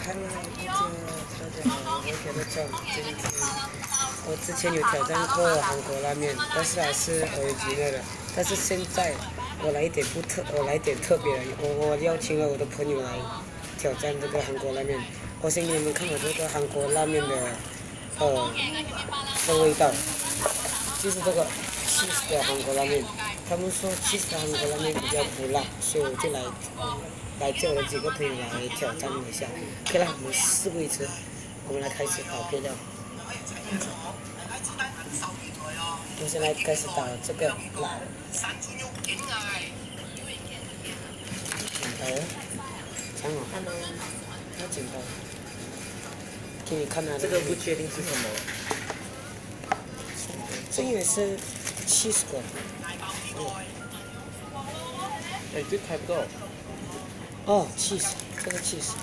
Hello，大家的叫这一次，我之前有挑战过韩国拉面，但是还是original的。但是现在我来一点特别的，我邀请了我的朋友来挑战这个韩国拉面。我先给你们看我这个韩国拉面的味道，就是这个 cheese 的韩国拉面。他们说 cheese 的韩国拉面比较不辣，所以我就来叫了几个朋友来挑战一下。OK 了，我们事不宜迟，我们来开始倒配料。我们现在开始倒这个辣。剪刀，长哦。要剪刀。给你看啊。 这个不确定是什么。 这也是cheese 的。 哎，这开不到。 哦 ，cheese， 这个 cheese。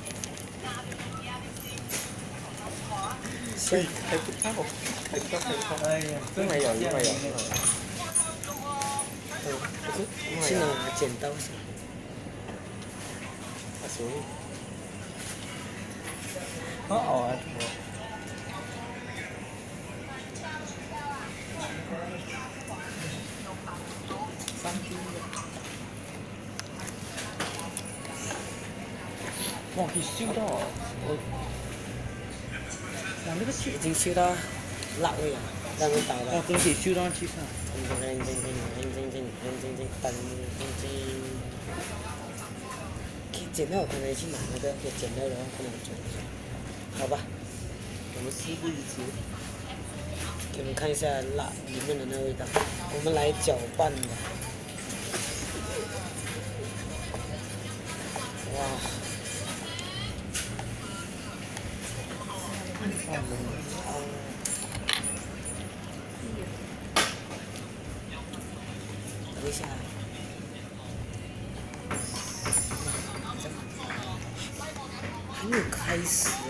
所以开不到。哎呀，另外有。 是拿剪刀是。 行。好啊。哇，可以嗅到啊！哇，那个已经嗅到辣味了，让我倒了。 哇，真可以嗅到气氛。 可以剪掉，我刚才去拿那个给剪掉的话，可能做。好吧， 我们事不宜迟。 给你们看一下辣里面的那味道，我们来搅拌吧。哇！等一下，还没有开始啊！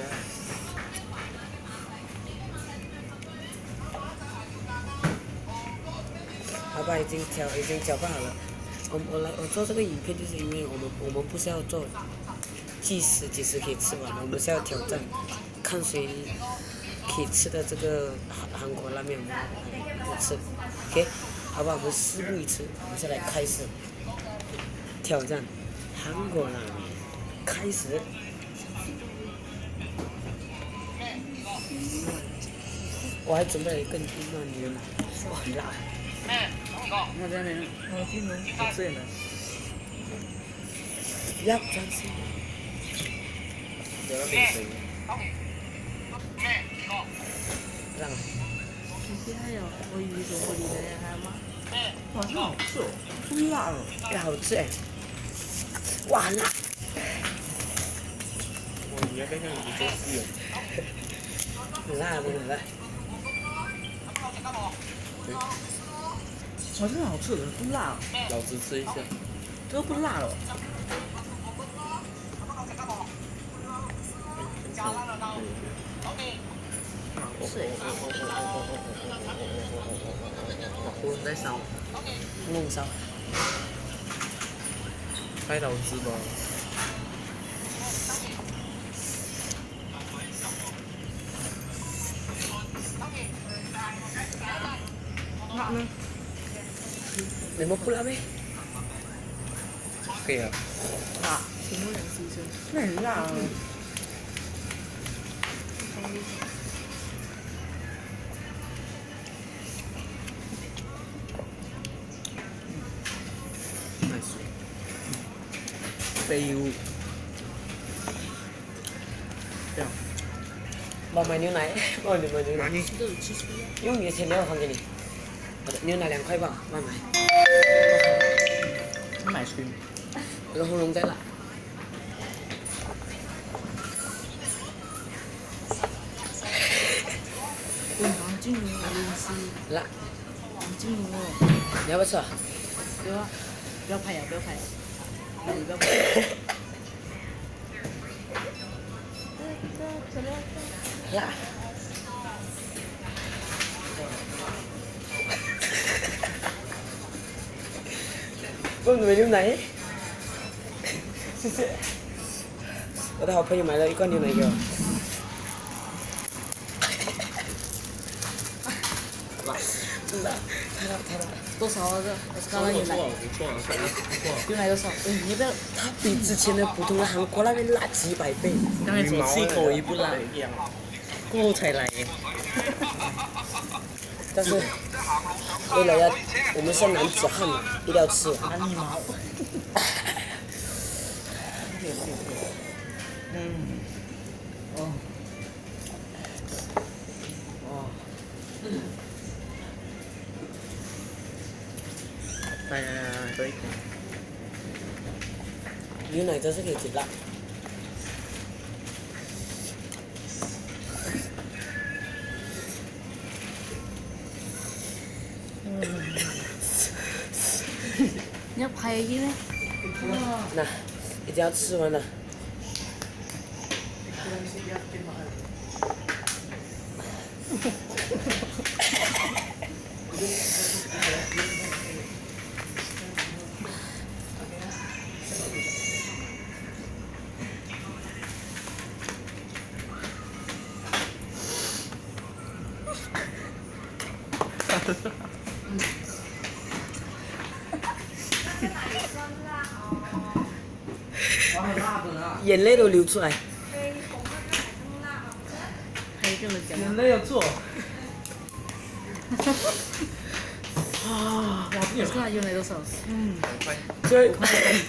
好吧，已经搅拌好了。我做这个影片就是因为我们不是要做计时几时可以吃完，我们是要挑战，看谁可以吃的这个韩国拉面，我们吃 ，OK， 好吧，我们事不宜迟，我们现在开始挑战韩国拉面，开始。我还准备了一个一罐牛奶，哇，很辣。 那在那边，我进门不醉了。 要专心。 有了冰水。 让。 你还有我以为说玻璃的还有吗？ 哇，这好吃哦，不辣哦。 哎，好吃哎。哇，辣。 哇，你要看看你这是。 很辣，很辣。 哇，真的好吃，不辣。老子吃一下。这个不辣了。 是。 火在烧。 弄烧。 拍老子吧。 辣呢？ 你们不辣咩？ 可以啊。 辣，请问人牺牲。 那很辣啊。nice。废物。这样。 我买牛奶，我买牛奶。 都有吃出来。 用你的钱，我还给你。牛奶2块吧，慢买。 买去。 我的喉咙在辣。 黄金牛奶是。 辣。 黄金牛哦。 你要不要吃啊？ 不要，不要拍呀，不要拍。你不要拍。 辣。我买牛奶。谢谢。 我的好朋友买了一罐牛奶给我。真的，太大。 多少啊？这我是刚刚牛奶。 不错， 牛奶多少？你不要， 它比之前的普通的韩国那边辣几百倍。 刚才只吃一口也不辣，过后才来。 但是为了要我们是男子汉嘛，一定要吃完。 哪里毛？哦。来，喝一口。 牛奶真是可以解辣。 你要拍一呢？ 那一定要吃完了。眼泪都流出来。 还有这么讲？ 眼泪要做。 啊！我看牛奶多少？ 最后一口，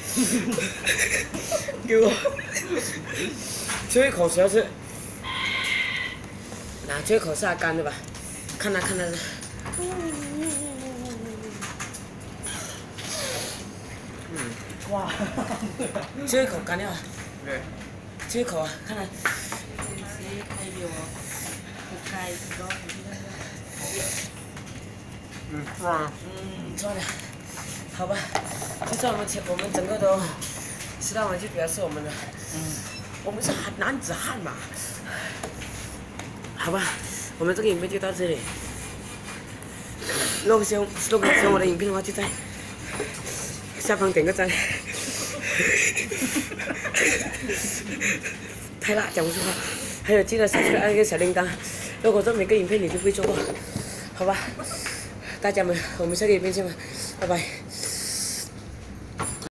给我，最后一口主要是，那最后一口是它干的吧？看它。 哇！ 最后一口干掉了。 对。 最后一口啊，看它。错了，好吧，就算我们整个都吃到完，就表示我们的，我们是男子汉嘛。好吧，我们这个影片就到这里。如果喜欢我的影片的话，就在下方点个赞。太辣，讲不出话。还有记得subscribe按那个小铃铛，如果做每个影片你就不会错过，好吧？大家们，我们下个影片见吧，拜拜。